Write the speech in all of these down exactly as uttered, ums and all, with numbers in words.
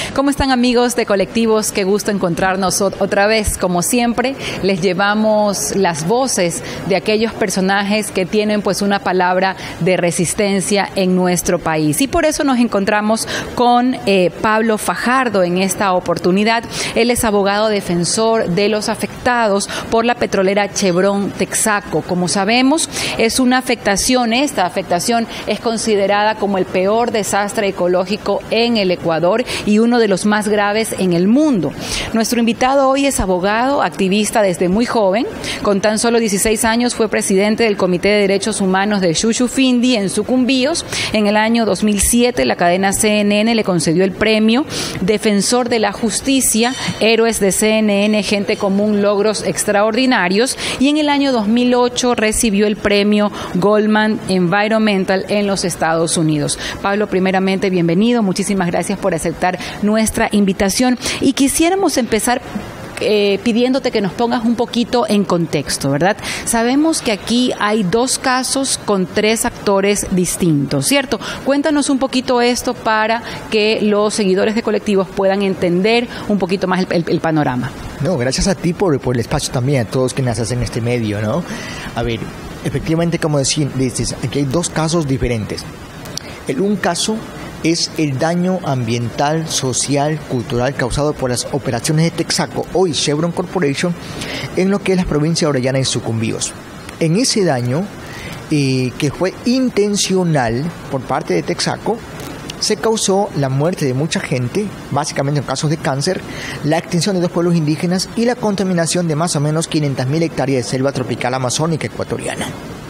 ¿Cómo están, amigos de Colectivos? Qué gusto encontrarnos otra vez. Como siempre, les llevamos las voces de aquellos personajes que tienen pues una palabra de resistencia en nuestro país. Y por eso nos encontramos con eh, Pablo Fajardo en esta oportunidad. Él es abogado defensor de los afectados por la petrolera Chevron Texaco. Como sabemos, es una afectación, esta afectación es considerada como el peor desastre ecológico en el Ecuador y uno de los más graves en el mundo. Nuestro invitado hoy es abogado, activista desde muy joven. Con tan solo dieciséis años fue presidente del Comité de Derechos Humanos de Shushufindi en Sucumbíos. En el año dos mil siete, la cadena C N N le concedió el premio Defensor de la Justicia, Héroes de C N N, Gente Común, Logros Extraordinarios. Y en el año dos mil ocho recibió el premio Goldman Environmental en los Estados Unidos. Pablo, primeramente, bienvenido. Muchísimas gracias por aceptar nuestra invitación. Y quisiéramos empezar Eh, pidiéndote que nos pongas un poquito en contexto, ¿verdad? Sabemos que aquí hay dos casos con tres actores distintos, ¿cierto? Cuéntanos un poquito esto para que los seguidores de Colectivos puedan entender un poquito más el, el, el panorama. No, gracias a ti por, por el espacio también, a todos quienes hacen este medio, ¿no? A ver, efectivamente, como dices, aquí hay dos casos diferentes. El un caso es el daño ambiental, social, cultural causado por las operaciones de Texaco, hoy Chevron Corporation, en lo que es la provincia de Orellana y Sucumbíos. En ese daño, eh, que fue intencional por parte de Texaco, se causó la muerte de mucha gente, básicamente en casos de cáncer, la extinción de dos pueblos indígenas y la contaminación de más o menos quinientas mil hectáreas de selva tropical amazónica ecuatoriana.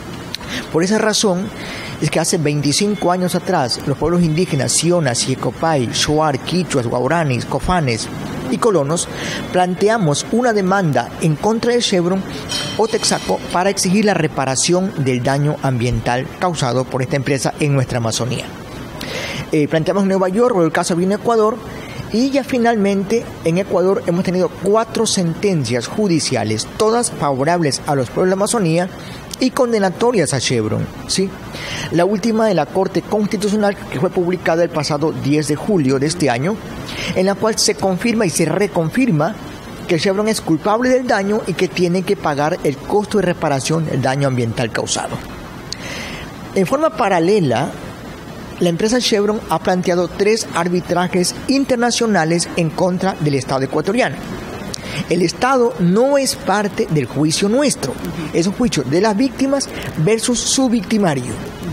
Por esa razón es que hace veinticinco años atrás los pueblos indígenas Sionas, Yecopay, Shuar, Quichuas, Guauranis, Cofanes y colonos planteamos una demanda en contra de Chevron o Texaco para exigir la reparación del daño ambiental causado por esta empresa en nuestra Amazonía. Eh, planteamos en Nueva York, el caso vino a Ecuador, y ya finalmente en Ecuador hemos tenido cuatro sentencias judiciales, todas favorables a los pueblos de la Amazonía y condenatorias a Chevron, ¿sí? La última de la Corte Constitucional, que fue publicada el pasado diez de julio de este año, en la cual se confirma y se reconfirma que Chevron es culpable del daño y que tiene que pagar el costo de reparación del daño ambiental causado. En forma paralela, la empresa Chevron ha planteado tres arbitrajes internacionales en contra del Estado ecuatoriano. El Estado no es parte del juicio nuestro, es un juicio de las víctimas versus su victimario.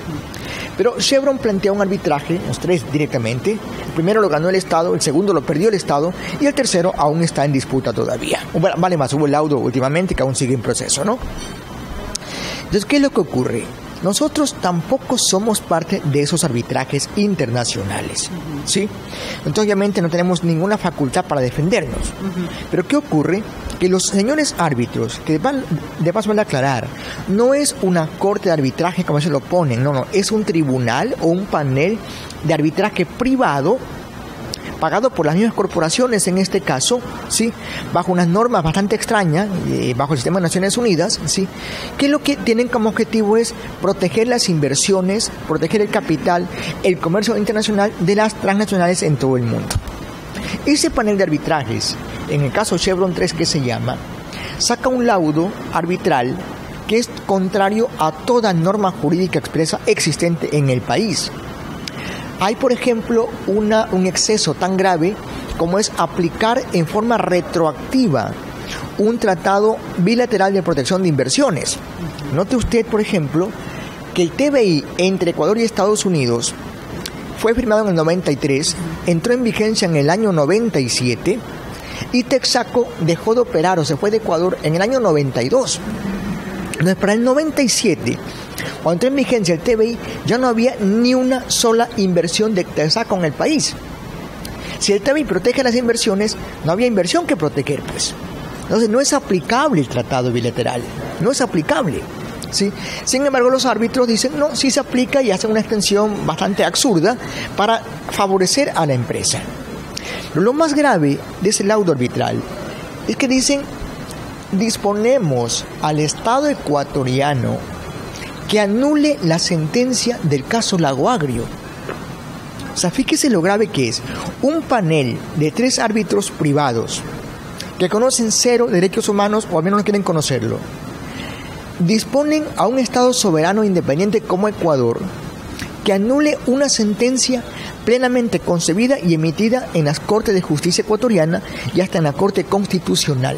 Pero Chevron plantea un arbitraje, los tres directamente. El primero lo ganó el Estado, el segundo lo perdió el Estado y el tercero aún está en disputa todavía. Bueno, vale más, hubo el laudo últimamente que aún sigue en proceso, ¿no? Entonces, ¿qué es lo que ocurre? Nosotros tampoco somos parte de esos arbitrajes internacionales, ¿sí? Entonces, obviamente, no tenemos ninguna facultad para defendernos. Uh-huh. Pero, ¿qué ocurre? Que los señores árbitros, que van, de paso van a aclarar, no es una corte de arbitraje como se lo ponen, no, no, es un tribunal o un panel de arbitraje privado pagado por las mismas corporaciones en este caso, ¿sí? Bajo unas normas bastante extrañas, eh, bajo el sistema de Naciones Unidas, ¿sí? Que lo que tienen como objetivo es proteger las inversiones, proteger el capital, el comercio internacional de las transnacionales en todo el mundo. Ese panel de arbitrajes, en el caso Chevron tres que se llama, saca un laudo arbitral que es contrario a toda norma jurídica expresa existente en el país. Hay, por ejemplo, una, un exceso tan grave como es aplicar en forma retroactiva un tratado bilateral de protección de inversiones. Note usted, por ejemplo, que el T B I entre Ecuador y Estados Unidos fue firmado en el noventa y tres, entró en vigencia en el año noventa y siete y Texaco dejó de operar o se fue de Ecuador en el año noventa y dos. Entonces, para el noventa y siete, cuando entró en vigencia el T B I, ya no había ni una sola inversión de Texaco en el país. Si el T B I protege las inversiones, no había inversión que proteger, pues. Entonces, no es aplicable el tratado bilateral, no es aplicable, ¿sí? Sin embargo, los árbitros dicen, no, sí se aplica y hacen una extensión bastante absurda para favorecer a la empresa. Pero lo más grave de ese laudo arbitral es que dicen, disponemos al Estado ecuatoriano que anule la sentencia del caso Lago Agrio. O sea, fíjese lo grave que es. Un panel de tres árbitros privados que conocen cero derechos humanos, o al menos no quieren conocerlo, disponen a un Estado soberano e independiente como Ecuador que anule una sentencia plenamente concebida y emitida en las Cortes de Justicia ecuatoriana y hasta en la Corte Constitucional.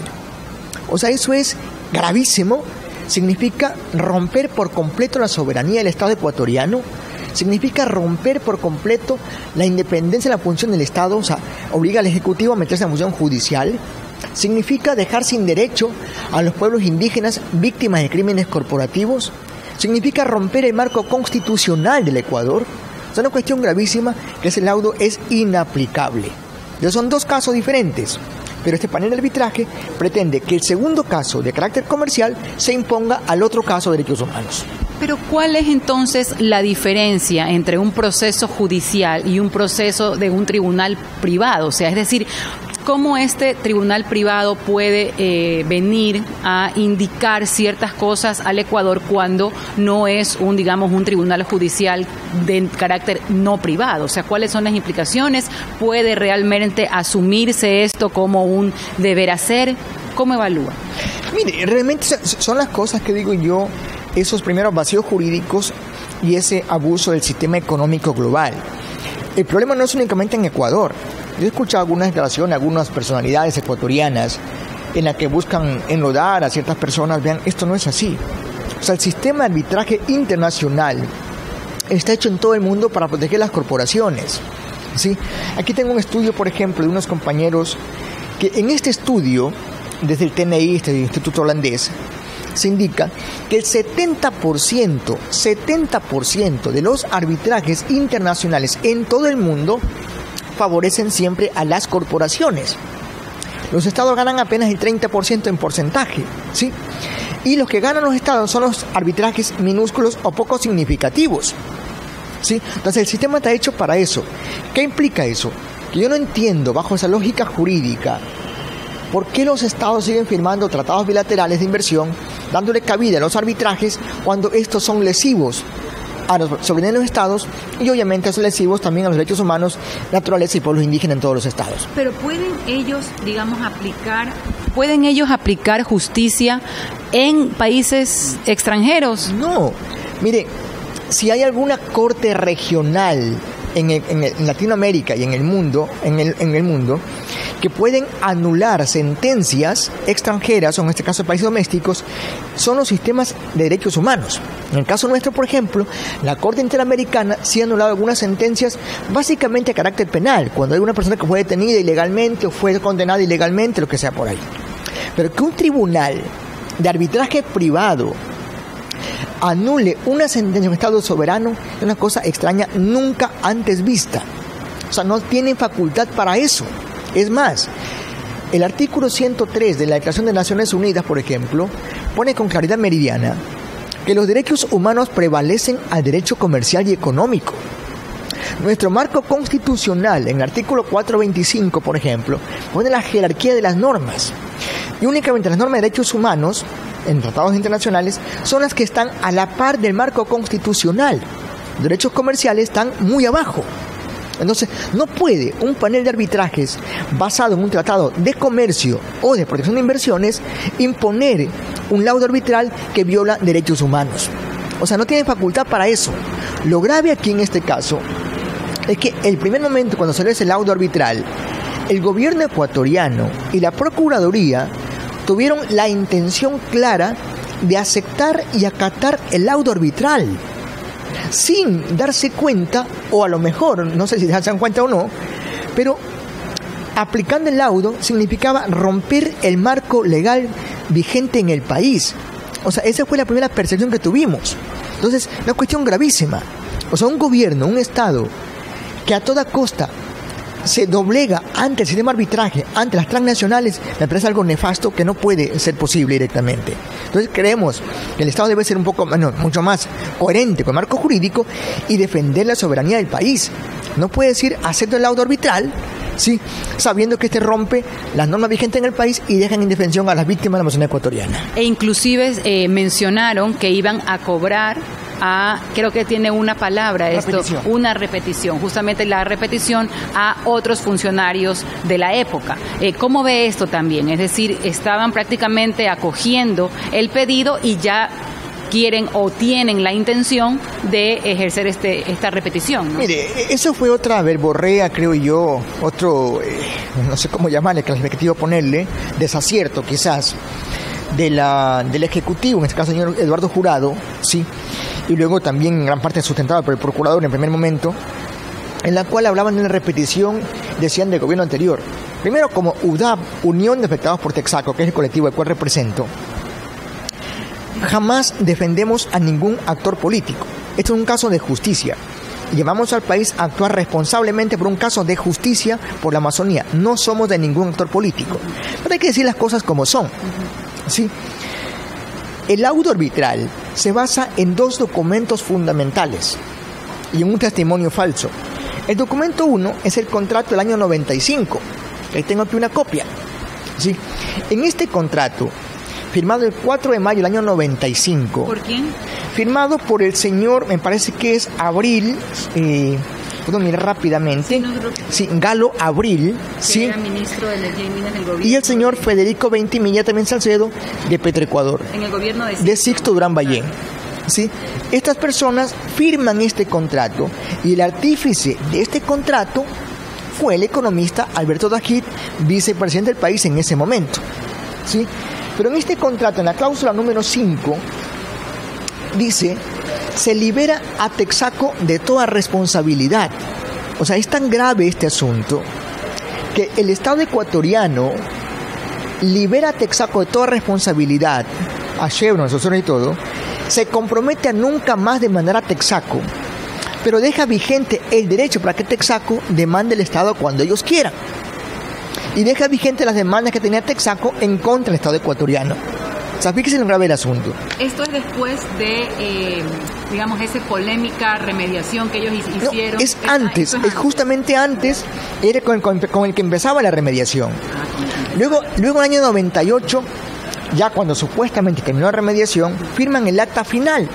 O sea, eso es gravísimo. Significa romper por completo la soberanía del Estado ecuatoriano, significa romper por completo la independencia de la función del Estado, o sea, obliga al Ejecutivo a meterse en la función judicial, significa dejar sin derecho a los pueblos indígenas víctimas de crímenes corporativos, significa romper el marco constitucional del Ecuador. Es una cuestión gravísima que ese laudo es inaplicable. Entonces son dos casos diferentes, pero este panel de arbitraje pretende que el segundo caso de carácter comercial se imponga al otro caso de derechos humanos. Pero ¿cuál es entonces la diferencia entre un proceso judicial y un proceso de un tribunal privado? O sea, es decir, ¿cómo este tribunal privado puede eh, venir a indicar ciertas cosas al Ecuador cuando no es un, digamos, un tribunal judicial de carácter no privado? O sea, ¿cuáles son las implicaciones? ¿Puede realmente asumirse esto como un deber hacer? ¿Cómo evalúa? Mire, realmente son las cosas que digo yo, esos primeros vacíos jurídicos y ese abuso del sistema económico global. El problema no es únicamente en Ecuador. Yo he escuchado algunas declaraciones, algunas personalidades ecuatorianas en las que buscan enlodar a ciertas personas. Vean, esto no es así. O sea, el sistema de arbitraje internacional está hecho en todo el mundo para proteger las corporaciones, ¿sí? Aquí tengo un estudio, por ejemplo, de unos compañeros que en este estudio, desde el T N I, este Instituto Holandés, se indica que el setenta por ciento, setenta por ciento de los arbitrajes internacionales en todo el mundo favorecen siempre a las corporaciones. Los estados ganan apenas el treinta por ciento en porcentaje, ¿sí? Y los que ganan los estados son los arbitrajes minúsculos o poco significativos, ¿sí? Entonces el sistema está hecho para eso. ¿Qué implica eso? Que yo no entiendo, bajo esa lógica jurídica, ¿por qué los estados siguen firmando tratados bilaterales de inversión, dándole cabida a los arbitrajes cuando estos son lesivos a los soberanos de los estados y obviamente son lesivos también a los derechos humanos, naturaleza y pueblos indígenas en todos los estados? Pero ¿pueden ellos, digamos, aplicar, pueden ellos aplicar justicia en países extranjeros? No, mire, si hay alguna corte regional en, el, en, el, en Latinoamérica y en el mundo, en el, en el mundo, que pueden anular sentencias extranjeras, o en este caso países domésticos, son los sistemas de derechos humanos. En el caso nuestro, por ejemplo, la Corte Interamericana sí ha anulado algunas sentencias básicamente a carácter penal, cuando hay una persona que fue detenida ilegalmente o fue condenada ilegalmente, lo que sea por ahí. Pero que un tribunal de arbitraje privado anule una sentencia de un Estado soberano es una cosa extraña, nunca antes vista. O sea, no tienen facultad para eso. Es más, el artículo ciento tres de la Declaración de Naciones Unidas, por ejemplo, pone con claridad meridiana que los derechos humanos prevalecen al derecho comercial y económico. Nuestro marco constitucional, en el artículo cuatrocientos veinticinco, por ejemplo, pone la jerarquía de las normas. Y únicamente las normas de derechos humanos, en tratados internacionales, son las que están a la par del marco constitucional. Los derechos comerciales están muy abajo. Entonces, no puede un panel de arbitrajes basado en un tratado de comercio o de protección de inversiones imponer un laudo arbitral que viola derechos humanos. O sea, no tiene facultad para eso. Lo grave aquí en este caso es que el primer momento cuando salió ese laudo arbitral, el gobierno ecuatoriano y la Procuraduría tuvieron la intención clara de aceptar y acatar el laudo arbitral, sin darse cuenta, o a lo mejor, no sé si se dan cuenta o no, pero aplicando el laudo significaba romper el marco legal vigente en el país. O sea, esa fue la primera percepción que tuvimos. Entonces, una cuestión gravísima. O sea, un gobierno, un Estado, que a toda costa se doblega ante el sistema de arbitraje, ante las transnacionales, me parece algo nefasto que no puede ser posible directamente. Entonces creemos que el Estado debe ser un poco, bueno, mucho más coherente con el marco jurídico y defender la soberanía del país. No puede decir acepto el laudo arbitral, sí, sabiendo que este rompe las normas vigentes en el país y deja en indefensión a las víctimas de la Amazonía ecuatoriana. E inclusive eh, mencionaron que iban a cobrar a, creo que tiene una palabra esto, repetición. una repetición, justamente la repetición a otros funcionarios de la época. Eh, ¿Cómo ve esto también? Es decir, estaban prácticamente acogiendo el pedido y ya quieren o tienen la intención de ejercer este esta repetición, ¿no? Mire, eso fue otra verborrea, creo yo, otro, eh, no sé cómo llamarle, calificativo ponerle, desacierto quizás, de la, del Ejecutivo, en este caso el señor Eduardo Jurado, sí, y luego también en gran parte sustentado por el Procurador en primer momento, en la cual hablaban de una repetición, decían, del gobierno anterior. Primero, como U D A P, Unión de Afectados por Texaco, que es el colectivo al cual represento, jamás defendemos a ningún actor político. Esto es un caso de justicia. Llevamos al país a actuar responsablemente por un caso de justicia por la Amazonía. No somos de ningún actor político. Pero hay que decir las cosas como son. ¿Sí? El laudo arbitral se basa en dos documentos fundamentales y en un testimonio falso. El documento uno es el contrato del año noventa y cinco. Ahí tengo aquí una copia. ¿Sí? En este contrato, firmado el cuatro de mayo del año noventa y cinco. ¿Por quién? Firmado por el señor, me parece que es Abril, eh, puedo mirar rápidamente. Sí, no, creo que... sí, Galo Abril, que sí. Era ministro de Energía y Minas del gobierno. Y el señor Federico Ventimilla también Salcedo, de Petroecuador. En el gobierno de Sixto, de Sixto Durán Ballén. ¿Sí? Estas personas firman este contrato y el artífice de este contrato fue el economista Alberto Dajit, vicepresidente del país en ese momento. ¿Sí? Pero en este contrato, en la cláusula número cinco, dice, se libera a Texaco de toda responsabilidad. O sea, es tan grave este asunto que el Estado ecuatoriano libera a Texaco de toda responsabilidad, a Chevron, a Sosona y todo, se compromete a nunca más demandar a Texaco, pero deja vigente el derecho para que Texaco demande al Estado cuando ellos quieran. Y deja vigente las demandas que tenía Texaco en contra del Estado ecuatoriano. O sea, fíjese lo grave el asunto. Esto es después de, eh, digamos, esa polémica remediación que ellos hicieron. No, es antes, es, es justamente antes, era con, con, con el que empezaba la remediación. Luego, luego en el año noventa y ocho, ya cuando supuestamente terminó la remediación, firman el acta final.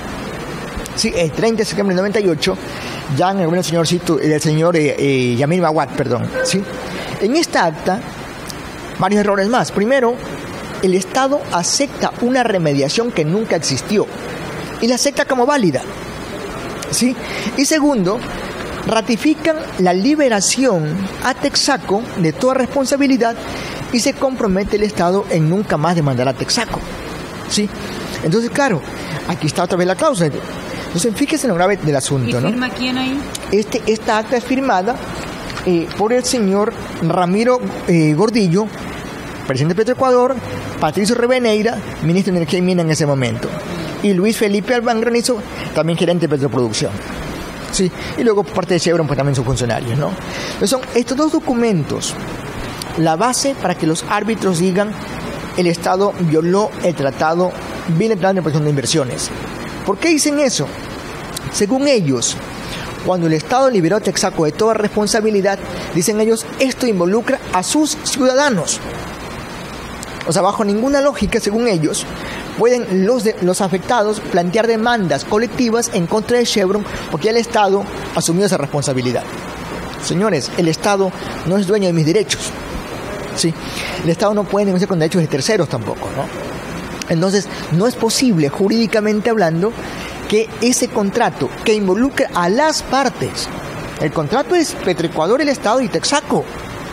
Sí, el treinta de septiembre del noventa y ocho, ya en el gobierno del señor, Cito, del señor eh, eh, Yamil Maguad, perdón, ¿sí? En esta acta, varios errores más. Primero, el Estado acepta una remediación que nunca existió y la acepta como válida, ¿sí? Y segundo, ratifican la liberación a Texaco de toda responsabilidad y se compromete el Estado en nunca más demandar a Texaco, ¿sí? Entonces, claro, aquí está otra vez la cláusula. Entonces, fíjese en lo grave del asunto, ¿no? ¿Y firma quién ahí? Este, esta acta es firmada Eh, por el señor Ramiro eh, Gordillo, presidente de Petroecuador, Patricio Reveneira, ministro de Energía y Minas en ese momento, y Luis Felipe Albán Granizo, también gerente de Petroproducción. Sí, y luego por parte de Chevron, pues también sus funcionarios, ¿no? Entonces son estos dos documentos la base para que los árbitros digan el Estado violó el tratado bilateral de protección de inversiones. ¿Por qué dicen eso? Según ellos, cuando el Estado liberó a Texaco de toda responsabilidad, dicen ellos, esto involucra a sus ciudadanos. O sea, bajo ninguna lógica, según ellos, pueden los, de, los afectados plantear demandas colectivas en contra de Chevron porque el Estado asumió esa responsabilidad. Señores, el Estado no es dueño de mis derechos, ¿sí? El Estado no puede negociar con derechos de terceros tampoco, ¿no? Entonces, no es posible, jurídicamente hablando, que ese contrato que involucra a las partes, el contrato es Petroecuador, el Estado y Texaco,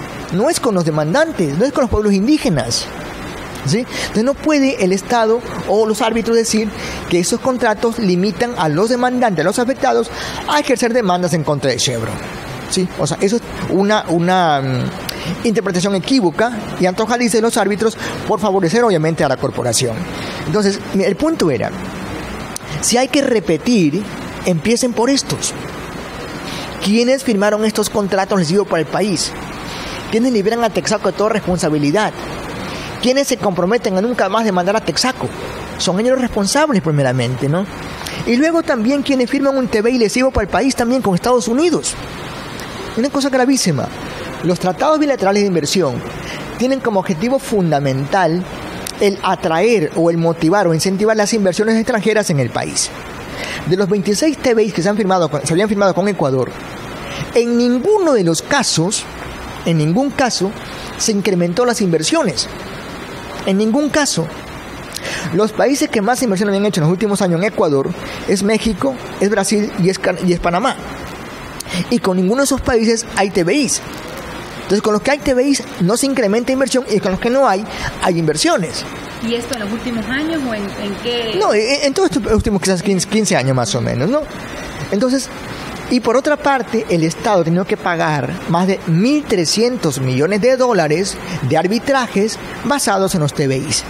no es con los demandantes, no es con los pueblos indígenas, ¿sí? Entonces no puede el Estado o los árbitros decir que esos contratos limitan a los demandantes, a los afectados, a ejercer demandas en contra de Chevron, ¿sí? O sea, eso es una, una um, interpretación equívoca y antojadiza de los árbitros por favorecer obviamente a la corporación. Entonces, el punto era, si hay que repetir, empiecen por estos. ¿Quiénes firmaron estos contratos recibidos por el país? ¿Quiénes liberan a Texaco de toda responsabilidad? ¿Quiénes se comprometen a nunca más demandar a Texaco? Son ellos los responsables primeramente, ¿no? Y luego también quienes firman un T V I lesivo para el país también con Estados Unidos. Una cosa gravísima. Los tratados bilaterales de inversión tienen como objetivo fundamental el atraer o el motivar o incentivar las inversiones extranjeras en el país. de los veintiséis T B Is que se, han firmado, se habían firmado con Ecuador, en ninguno de los casos, en ningún caso, se incrementó las inversiones. En ningún caso. Los países que más inversión habían hecho en los últimos años en Ecuador es México, es Brasil y es, y es Panamá. Y con ninguno de esos países hay T B Is. Entonces, con los que hay T B Is no se incrementa inversión y con los que no hay, hay inversiones. ¿Y esto en los últimos años o en, en qué? No, en, en todos estos últimos quizás quince años más o menos, ¿no? Entonces, y por otra parte, el Estado ha tenido que pagar más de mil trescientos millones de dólares de arbitrajes basados en los T B Is.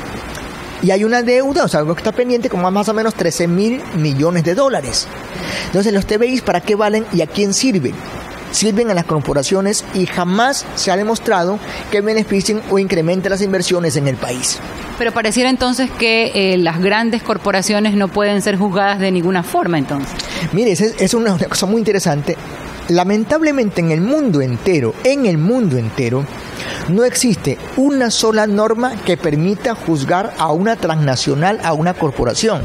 Y hay una deuda, o sea, algo que está pendiente, como más o menos trece mil millones de dólares. Entonces, los T B Is, ¿para qué valen y a quién sirven? Sirven a las corporaciones y jamás se ha demostrado que beneficien o incrementen las inversiones en el país. Pero pareciera entonces que eh, las grandes corporaciones no pueden ser juzgadas de ninguna forma, entonces. Mire, es, es una cosa muy interesante. Lamentablemente en el mundo entero, en el mundo entero, no existe una sola norma que permita juzgar a una transnacional, a una corporación.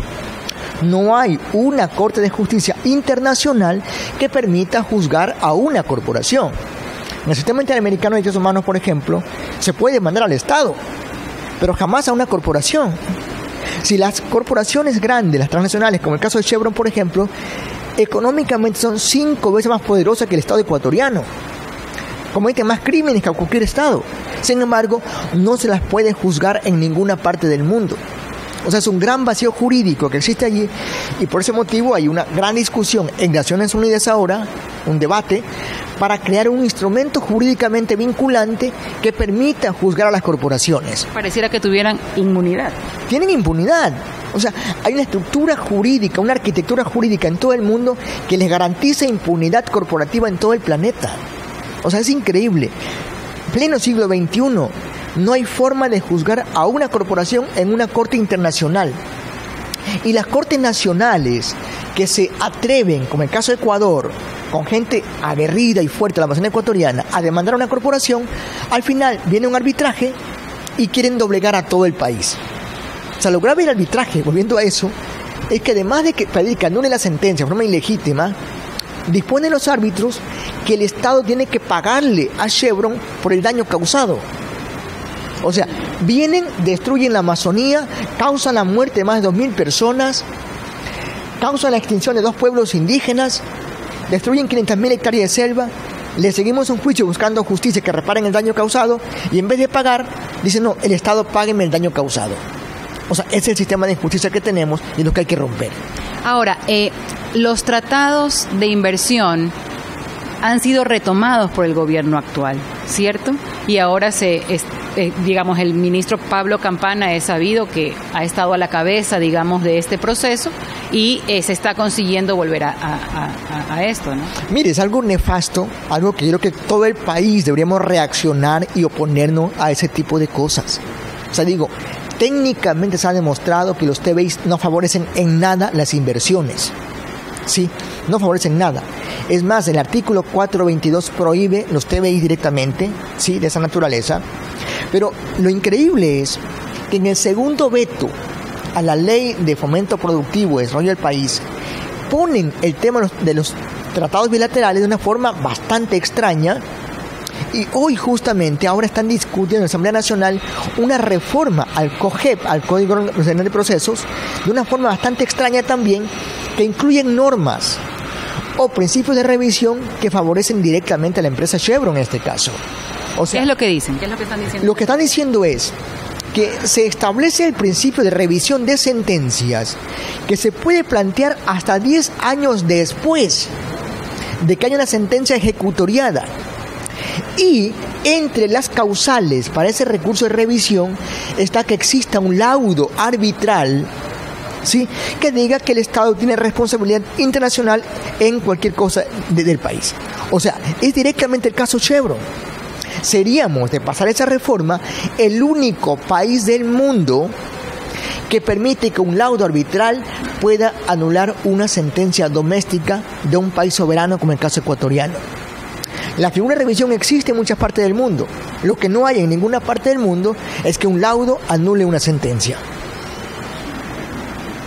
No hay una Corte de Justicia Internacional que permita juzgar a una corporación. En el sistema interamericano de derechos humanos, por ejemplo, se puede demandar al Estado, pero jamás a una corporación. Si las corporaciones grandes, las transnacionales, como el caso de Chevron, por ejemplo, económicamente son cinco veces más poderosas que el Estado ecuatoriano, cometen más crímenes que cualquier Estado. Sin embargo, no se las puede juzgar en ninguna parte del mundo. O sea, es un gran vacío jurídico que existe allí y por ese motivo hay una gran discusión en Naciones Unidas ahora, un debate, para crear un instrumento jurídicamente vinculante que permita juzgar a las corporaciones. Pareciera que tuvieran inmunidad. Tienen impunidad. O sea, hay una estructura jurídica, una arquitectura jurídica en todo el mundo que les garantiza impunidad corporativa en todo el planeta. O sea, es increíble. Pleno siglo veintiuno, no hay forma de juzgar a una corporación en una corte internacional. Y las cortes nacionales que se atreven, como el caso de Ecuador, con gente aguerrida y fuerte de la Amazonía ecuatoriana, a demandar a una corporación, al final viene un arbitraje y quieren doblegar a todo el país. O sea, lo grave del arbitraje, volviendo a eso, es que además de que pedir que anule la sentencia de forma ilegítima, disponen los árbitros que el Estado tiene que pagarle a Chevron por el daño causado. O sea, vienen, destruyen la Amazonía, causan la muerte de más de dos mil personas, causan la extinción de dos pueblos indígenas, destruyen quinientas mil hectáreas de selva, le seguimos un juicio buscando justicia que reparen el daño causado y en vez de pagar, dicen no, el Estado págueme el daño causado. O sea, ese es el sistema de justicia que tenemos y lo que hay que romper. Ahora, eh, los tratados de inversión han sido retomados por el gobierno actual, ¿cierto? Y ahora se, es, eh, digamos, el ministro Pablo Campana es sabido que ha estado a la cabeza, digamos, de este proceso y eh, se está consiguiendo volver a, a, a, a esto, ¿no? Mire, es algo nefasto, algo que yo creo que todo el país deberíamos reaccionar y oponernos a ese tipo de cosas. O sea, digo, técnicamente se ha demostrado que los T B Is no favorecen en nada las inversiones. Sí, no favorecen nada. Es más, el artículo cuatrocientos veintidós prohíbe los T B Is directamente, sí, de esa naturaleza. Pero lo increíble es que en el segundo veto a la ley de fomento productivo y desarrollo del país, ponen el tema de los tratados bilaterales de una forma bastante extraña. Y hoy justamente, ahora están discutiendo en la Asamblea Nacional una reforma al COGEP, al Código Nacional de Procesos, de una forma bastante extraña también, que incluyen normas o principios de revisión que favorecen directamente a la empresa Chevron en este caso. O sea, ¿qué es lo que dicen? ¿Qué es lo que están diciendo? Lo que están diciendo es que se establece el principio de revisión de sentencias que se puede plantear hasta diez años después de que haya una sentencia ejecutoriada. Y entre las causales para ese recurso de revisión está que exista un laudo arbitral, ¿sí?, que diga que el Estado tiene responsabilidad internacional en cualquier cosa de, del país. O sea, es directamente el caso Chevron. Seríamos, de pasar esa reforma, el único país del mundo que permite que un laudo arbitral pueda anular una sentencia doméstica de un país soberano como el caso ecuatoriano. La figura de revisión existe en muchas partes del mundo. Lo que no hay en ninguna parte del mundo es que un laudo anule una sentencia. ¿Sí?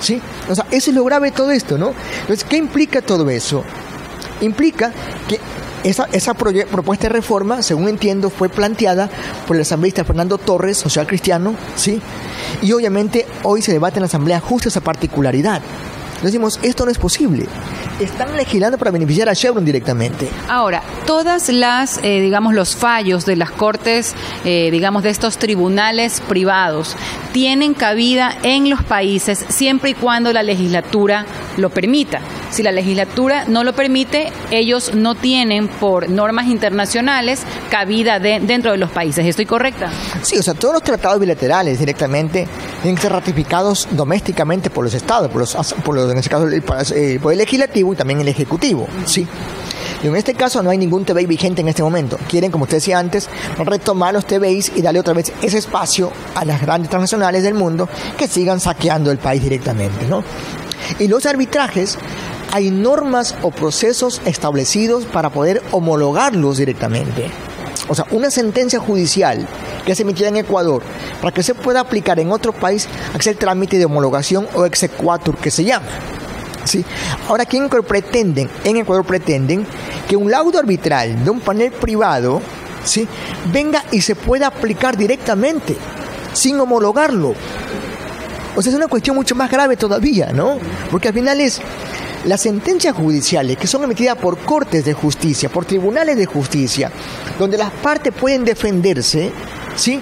O sea, eso es lo grave de todo esto, ¿no? Entonces, ¿qué implica todo eso? Implica que esa, esa propuesta de reforma, según entiendo, fue planteada por el asambleísta Fernando Torres, social cristiano, ¿sí? Y obviamente hoy se debate en la asamblea justo esa particularidad. Decimos, esto no es posible. Están legislando para beneficiar a Chevron directamente. Ahora, todas las, eh, digamos, los fallos de las cortes, eh, digamos, de estos tribunales privados, tienen cabida en los países siempre y cuando la legislatura lo permita. Si la legislatura no lo permite, ellos no tienen, por normas internacionales, cabida de, dentro de los países. ¿Estoy correcta? Sí, o sea, todos los tratados bilaterales directamente tienen que ser ratificados domésticamente por los estados, por los, por los en este caso, el Poder Legislativo y también el Ejecutivo, ¿sí? Y en este caso no hay ningún T B I vigente en este momento. Quieren, como usted decía antes, retomar los T B Is y darle otra vez ese espacio a las grandes transnacionales del mundo que sigan saqueando el país directamente, ¿no? Y los arbitrajes, hay normas o procesos establecidos para poder homologarlos directamente. O sea, una sentencia judicial que se emitida en Ecuador, para que se pueda aplicar en otro país, hace el trámite de homologación o exequatur que se llama. ¿Sí? Ahora, aquí en Ecuador pretenden, en Ecuador pretenden que un laudo arbitral de un panel privado, ¿sí?, venga y se pueda aplicar directamente, sin homologarlo. O sea, es una cuestión mucho más grave todavía, ¿no? Porque al final es las sentencias judiciales que son emitidas por cortes de justicia, por tribunales de justicia, donde las partes pueden defenderse, ¿sí?,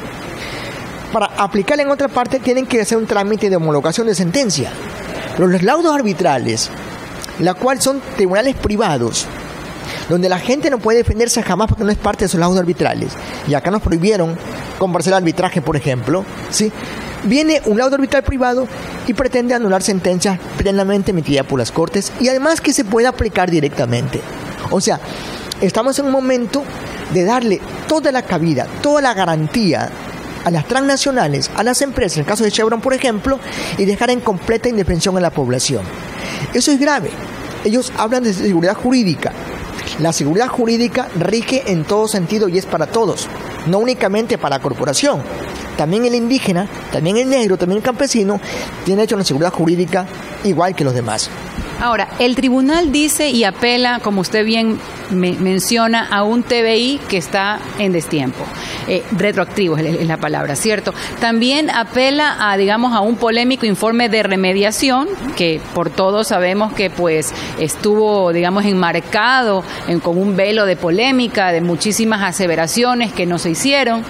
para aplicarla en otra parte tienen que hacer un trámite de homologación de sentencia. Pero los laudos arbitrales, la cual son tribunales privados, donde la gente no puede defenderse jamás porque no es parte de esos laudos arbitrales, y acá nos prohibieron comparecer al arbitraje, por ejemplo, ¿sí?, viene un laudo arbitral privado y pretende anular sentencias plenamente emitidas por las cortes y además que se pueda aplicar directamente. O sea, estamos en un momento de darle toda la cabida, toda la garantía a las transnacionales, a las empresas, en el caso de Chevron, por ejemplo, y dejar en completa indefensión a la población. Eso es grave. Ellos hablan de seguridad jurídica. La seguridad jurídica rige en todo sentido y es para todos, no únicamente para la corporación. También el indígena, también el negro, también el campesino tiene derecho a una seguridad jurídica igual que los demás. Ahora, el tribunal dice y apela, como usted bien me menciona, a un T B I que está en destiempo. Eh, retroactivo es, es la palabra, ¿cierto? También apela a, digamos, a un polémico informe de remediación, que por todos sabemos que pues estuvo, digamos, enmarcado en, con un velo de polémica, de muchísimas aseveraciones que no se hicieron.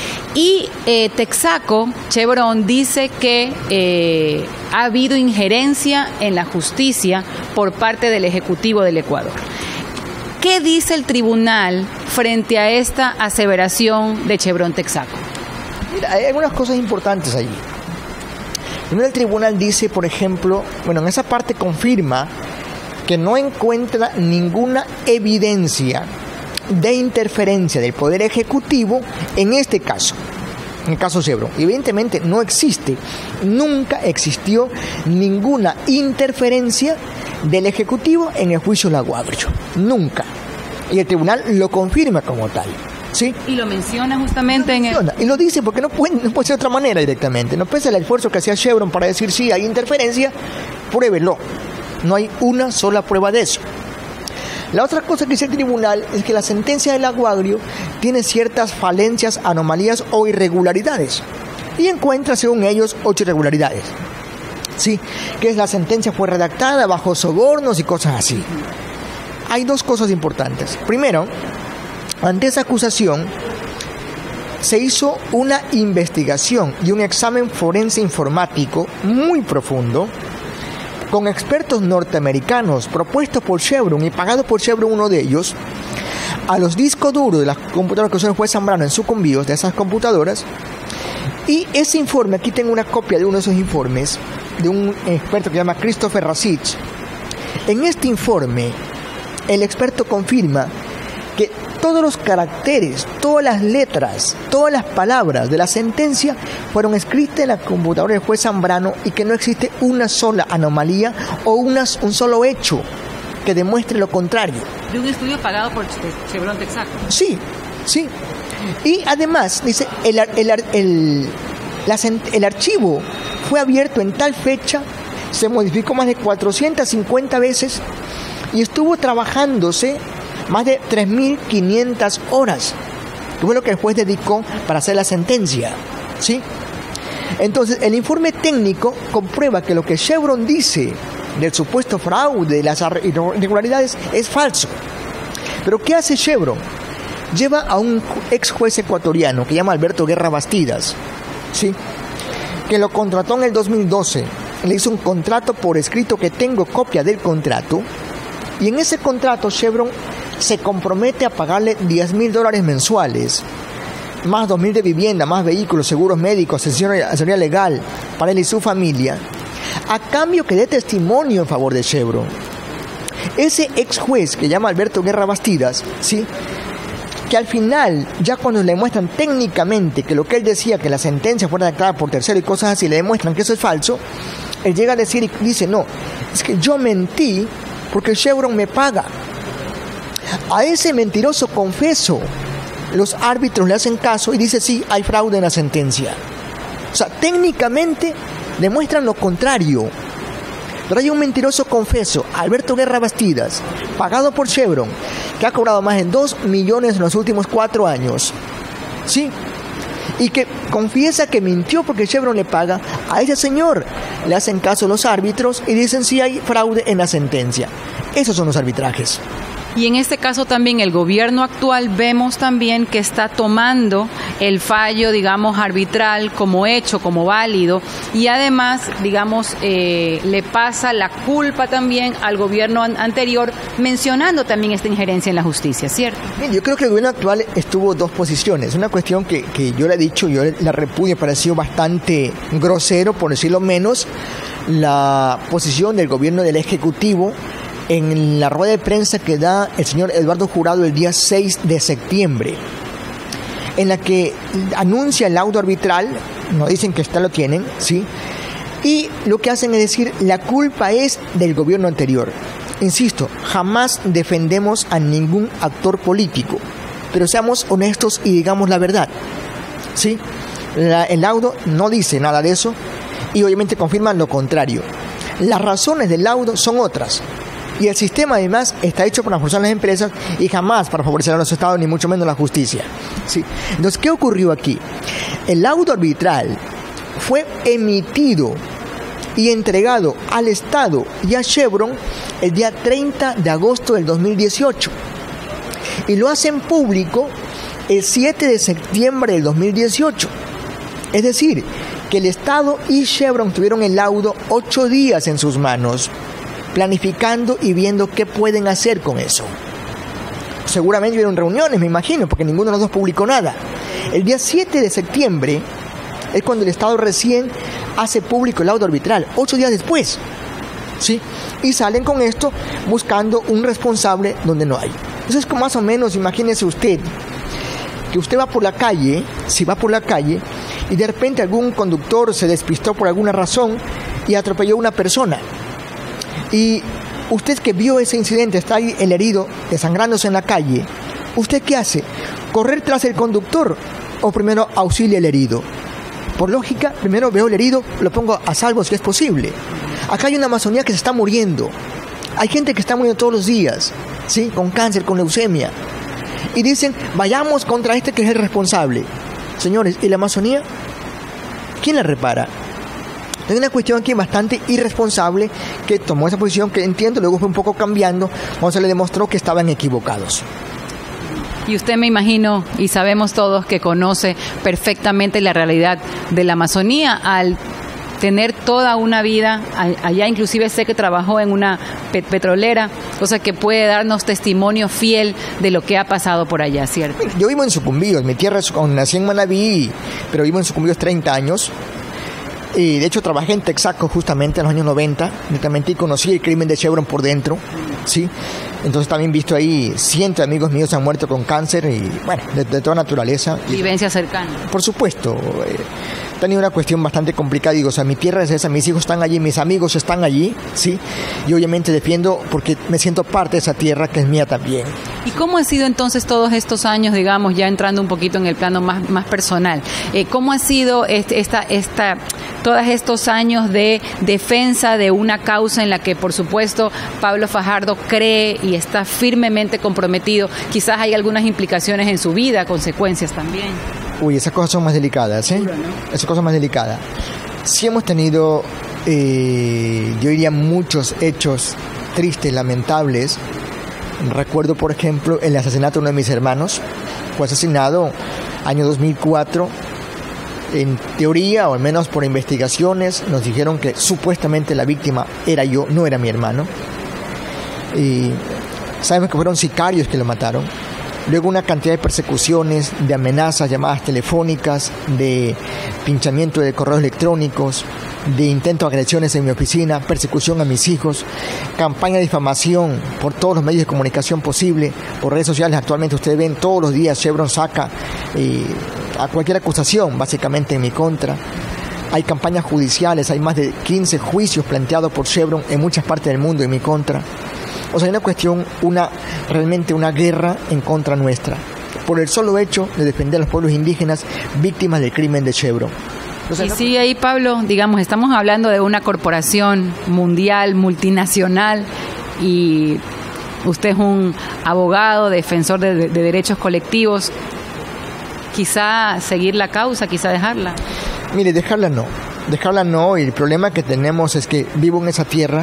Y eh, Texaco, Chevron, dice que eh, ha habido injerencia en la justicia por parte del Ejecutivo del Ecuador. ¿Qué dice el tribunal frente a esta aseveración de Chevron Texaco? Mira, hay algunas cosas importantes allí. Primero, el tribunal dice, por ejemplo, bueno, en esa parte confirma que no encuentra ninguna evidencia de interferencia del Poder Ejecutivo en este caso, en el caso Chevron. Evidentemente no existe, nunca existió ninguna interferencia del Ejecutivo en el juicio Lago Agrio, nunca. Y el tribunal lo confirma como tal, ¿sí? Y lo menciona justamente lo menciona, en el... Y lo dice porque no puede, no puede ser de otra manera directamente. No pese al esfuerzo que hacía Chevron para decir sí, hay interferencia, pruébelo. No hay una sola prueba de eso. La otra cosa que dice el tribunal es que la sentencia del Lago Agrio tiene ciertas falencias, anomalías o irregularidades. Y encuentra, según ellos, ocho irregularidades. Sí, que es la sentencia fue redactada bajo sobornos y cosas así. Hay dos cosas importantes. Primero, ante esa acusación se hizo una investigación y un examen forense informático muy profundo con expertos norteamericanos propuestos por Chevron y pagados por Chevron, uno de ellos, a los discos duros de las computadoras que usó el juez Zambrano en sucumbidos de esas computadoras. Y ese informe, aquí tengo una copia de uno de esos informes de un experto que se llama Christopher Rasich. En este informe el experto confirma que todos los caracteres, todas las letras, todas las palabras de la sentencia fueron escritas en la computadora del juez Zambrano y que no existe una sola anomalía o una, un solo hecho que demuestre lo contrario. ¿De un estudio pagado por Chevron Texaco? Sí, sí. Y además, dice, el, el, el, la, el archivo fue abierto en tal fecha se modificó más de cuatrocientas cincuenta veces y estuvo trabajándose más de tres mil quinientas horas, que fue lo que el juez dedicó para hacer la sentencia, ¿sí? Entonces, el informe técnico comprueba que lo que Chevron dice del supuesto fraude, de las irregularidades, es falso. Pero ¿qué hace Chevron? Lleva a un ex juez ecuatoriano que se llama Alberto Guerra Bastidas, ¿sí?, que lo contrató en el dos mil doce. Le hizo un contrato por escrito, que tengo copia del contrato, y en ese contrato Chevron se compromete a pagarle diez mil dólares mensuales, más dos mil de vivienda, más vehículos, seguros médicos, asesoría legal para él y su familia, a cambio que dé testimonio en favor de Chevron. Ese ex juez que llama Alberto Guerra Bastidas, ¿sí?, que al final, ya cuando le muestran técnicamente que lo que él decía, que la sentencia fuera declarada por tercero y cosas así, le demuestran que eso es falso, él llega a decir y dice, no, es que yo mentí porque Chevron me paga. A ese mentiroso confeso, los árbitros le hacen caso y dice, sí, hay fraude en la sentencia. O sea, técnicamente demuestran lo contrario. Pero hay un mentiroso confeso, Alberto Guerra Bastidas, pagado por Chevron, que ha cobrado más de dos millones en los últimos cuatro años, ¿sí?, y que confiesa que mintió porque Chevron le paga. A ese señor le hacen caso los árbitros y dicen si hay fraude en la sentencia. Esos son los arbitrajes. Y en este caso también el gobierno actual vemos también que está tomando el fallo, digamos, arbitral como hecho, como válido, y además, digamos, eh, le pasa la culpa también al gobierno an- anterior, mencionando también esta injerencia en la justicia, ¿cierto? Bien, yo creo que el gobierno actual estuvo dos posiciones. Una cuestión que, que yo le he dicho, yo la repudio, pareció bastante grosero, por decirlo menos, la posición del gobierno del Ejecutivo en la rueda de prensa que da el señor Eduardo Jurado el día seis de septiembre, en la que anuncia el laudo arbitral, no dicen que está lo tienen, ¿sí?, y lo que hacen es decir, la culpa es del gobierno anterior. Insisto, jamás defendemos a ningún actor político, pero seamos honestos y digamos la verdad, ¿sí? La, el laudo no dice nada de eso y obviamente confirman lo contrario. Las razones del laudo son otras. Y el sistema además está hecho para forzar a las empresas y jamás para favorecer a los estados, ni mucho menos la justicia, ¿sí? Entonces, ¿qué ocurrió aquí? El laudo arbitral fue emitido y entregado al Estado y a Chevron el día treinta de agosto del dos mil dieciocho. Y lo hacen público el siete de septiembre del dos mil dieciocho. Es decir, que el Estado y Chevron tuvieron el laudo ocho días en sus manos, planificando y viendo qué pueden hacer con eso. Seguramente hubieron reuniones, me imagino, porque ninguno de los dos publicó nada. El día siete de septiembre es cuando el Estado recién hace público el laudo arbitral, ocho días después, ¿sí? Y salen con esto buscando un responsable donde no hay. Eso es como más o menos, imagínese usted, que usted va por la calle, si va por la calle, y de repente algún conductor se despistó por alguna razón y atropelló a una persona. Y usted que vio ese incidente, está ahí el herido desangrándose en la calle, ¿usted qué hace? ¿Correr tras el conductor o primero auxilia al herido? Por lógica, primero veo el herido, lo pongo a salvo si es posible. Acá hay una Amazonía que se está muriendo. Hay gente que está muriendo todos los días, ¿sí?, con cáncer, con leucemia. Y dicen, vayamos contra este que es el responsable. Señores, ¿y la Amazonía? ¿Quién la repara? Hay una cuestión aquí bastante irresponsable que tomó esa posición que entiendo, luego fue un poco cambiando cuando se le demostró que estaban equivocados. Y usted, me imagino, y sabemos todos que conoce perfectamente la realidad de la Amazonía al tener toda una vida allá, inclusive sé que trabajó en una pet- petrolera, cosa que puede darnos testimonio fiel de lo que ha pasado por allá, ¿cierto? Yo vivo en Sucumbíos, mi tierra es, nací en Manabí, pero vivo en Sucumbíos treinta años. Y de hecho trabajé en Texaco justamente en los años noventa, netamente, y conocí el crimen de Chevron por dentro, ¿sí? Entonces también he visto ahí cientos de amigos míos han muerto con cáncer y, bueno, de, de toda naturaleza. Vivencia cercana. Por supuesto. Eh, he tenido una cuestión bastante complicada, digo, o sea, mi tierra es esa, mis hijos están allí, mis amigos están allí, ¿sí? Y obviamente defiendo porque me siento parte de esa tierra que es mía también. ¿Y cómo ha sido entonces todos estos años, digamos, ya entrando un poquito en el plano más, más personal? Eh, ¿Cómo ha sido este, esta, esta todos estos años de defensa de una causa en la que, por supuesto, Pablo Fajardo cree y está firmemente comprometido? Quizás hay algunas implicaciones en su vida, consecuencias también. Uy, esas cosas son más delicadas, ¿eh? Seguro, ¿no? Esas cosas más delicadas. Sí hemos tenido, eh, yo diría, muchos hechos tristes, lamentables. Recuerdo, por ejemplo, el asesinato de uno de mis hermanos. Fue asesinado año dos mil cuatro. En teoría, o al menos por investigaciones, nos dijeron que supuestamente la víctima era yo, no era mi hermano. Y sabemos que fueron sicarios que lo mataron. Luego una cantidad de persecuciones, de amenazas, llamadas telefónicas, de pinchamiento de correos electrónicos, de intento de agresiones en mi oficina, persecución a mis hijos, campaña de difamación por todos los medios de comunicación posible, por redes sociales. Actualmente ustedes ven todos los días Chevron saca eh, a cualquier acusación básicamente en mi contra. Hay campañas judiciales, hay más de quince juicios planteados por Chevron en muchas partes del mundo en mi contra. O sea, hay una cuestión, una realmente una guerra en contra nuestra, por el solo hecho de defender a los pueblos indígenas víctimas del crimen de Chevron. Y sí, ahí, Pablo, digamos, estamos hablando de una corporación mundial, multinacional, y usted es un abogado, defensor de, de, de derechos colectivos. Quizá seguir la causa, quizá dejarla. Mire, dejarla no, dejarla no, y el problema que tenemos es que vivo en esa tierra.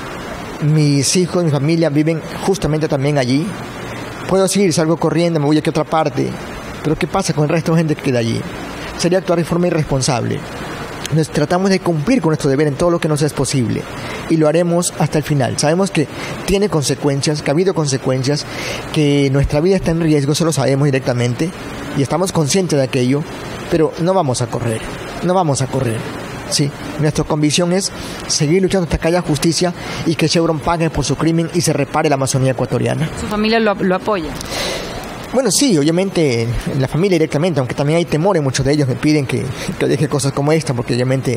Mis hijos, mi familia viven justamente también allí. Puedo seguir, salgo corriendo, me voy a que otra parte. Pero ¿qué pasa con el resto de gente que queda allí? Sería actuar de forma irresponsable. Nos tratamos de cumplir con nuestro deber en todo lo que nos es posible. Y lo haremos hasta el final. Sabemos que tiene consecuencias, que ha habido consecuencias, que nuestra vida está en riesgo, eso lo sabemos directamente. Y estamos conscientes de aquello. Pero no vamos a correr. No vamos a correr. Sí, nuestra convicción es seguir luchando hasta que haya justicia y que Chevron pague por su crimen y se repare la Amazonía ecuatoriana. ¿Su familia lo, lo apoya? Bueno, sí, obviamente la familia directamente, aunque también hay temores, muchos de ellos me piden que, que deje cosas como esta, porque obviamente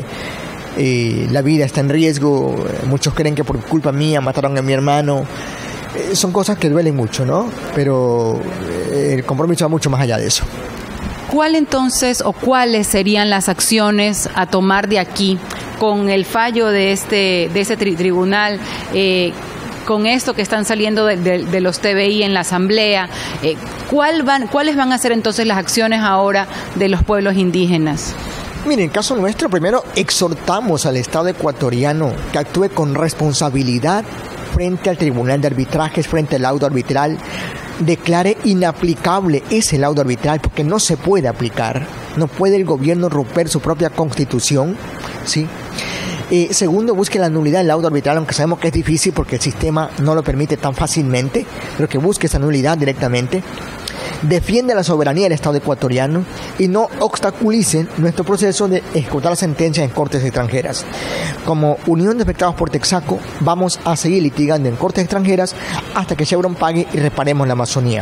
eh, la vida está en riesgo. Muchos creen que por culpa mía mataron a mi hermano. Eh, son cosas que duelen mucho, ¿no? Pero eh, el compromiso va mucho más allá de eso. ¿Cuál entonces o cuáles serían las acciones a tomar de aquí con el fallo de este de este tri- tribunal, eh, con esto que están saliendo de, de, de los T B I en la asamblea? Eh, ¿cuál van, ¿Cuáles van a ser entonces las acciones ahora de los pueblos indígenas? Mire, en caso nuestro, primero exhortamos al Estado ecuatoriano que actúe con responsabilidad frente al Tribunal de Arbitrajes, frente al laudo arbitral. Declare inaplicable ese laudo arbitral porque no se puede aplicar. No puede el gobierno romper su propia constitución, ¿sí? Eh, segundo, busque la nulidad del laudo arbitral, aunque sabemos que es difícil porque el sistema no lo permite tan fácilmente, pero que busque esa nulidad directamente. Defiende la soberanía del Estado ecuatoriano y no obstaculicen nuestro proceso de ejecutar la sentencia en cortes extranjeras. Como Unión de Afectados por Texaco, vamos a seguir litigando en cortes extranjeras hasta que Chevron pague y reparemos la Amazonía.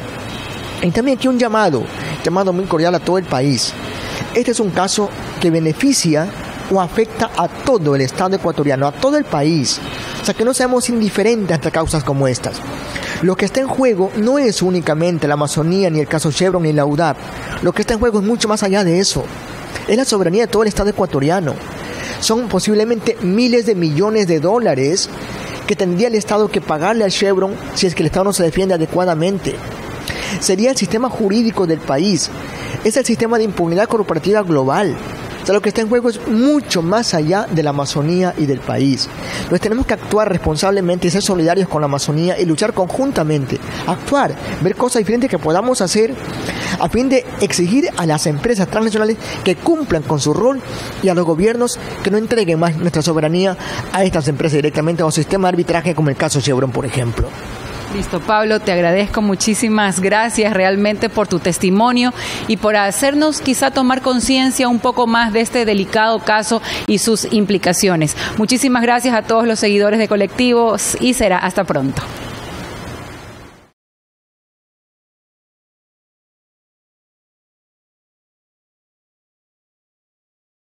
Y también aquí un llamado, llamado muy cordial a todo el país. Este es un caso que beneficia o afecta a todo el Estado ecuatoriano, a todo el país. O sea, que no seamos indiferentes ante causas como estas. Lo que está en juego no es únicamente la Amazonía, ni el caso Chevron, ni la U D A P. Lo que está en juego es mucho más allá de eso. Es la soberanía de todo el Estado ecuatoriano. Son posiblemente miles de millones de dólares que tendría el Estado que pagarle al Chevron si es que el Estado no se defiende adecuadamente. Sería el sistema jurídico del país. Es el sistema de impunidad corporativa global. O sea, lo que está en juego es mucho más allá de la Amazonía y del país. Entonces tenemos que actuar responsablemente y ser solidarios con la Amazonía y luchar conjuntamente. Actuar, ver cosas diferentes que podamos hacer a fin de exigir a las empresas transnacionales que cumplan con su rol y a los gobiernos que no entreguen más nuestra soberanía a estas empresas directamente a un sistema de arbitraje como el caso Chevron, por ejemplo. Listo, Pablo, te agradezco, muchísimas gracias realmente por tu testimonio y por hacernos quizá tomar conciencia un poco más de este delicado caso y sus implicaciones. Muchísimas gracias a todos los seguidores de Colectivos y será hasta pronto.